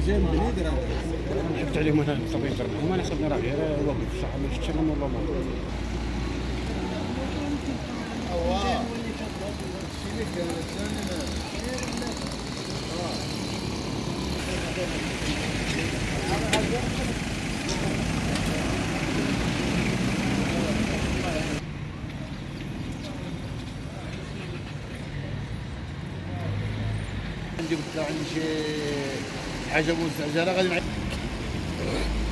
جاي من بليد راه شفت عليهم انا الطبيب درهم انا خدنا راه غير واقف الصحه ما شفتش انا والله ما عندي قلت له عندي شي حاجه مستعجله غادي